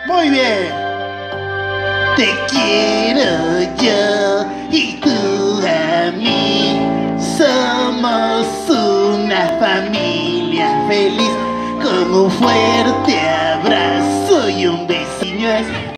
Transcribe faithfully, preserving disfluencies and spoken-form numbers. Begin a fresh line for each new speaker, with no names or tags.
Muy bien. Te quiero yo y tú a mí. Somos una familia feliz con un fuerte abrazo y un vecino.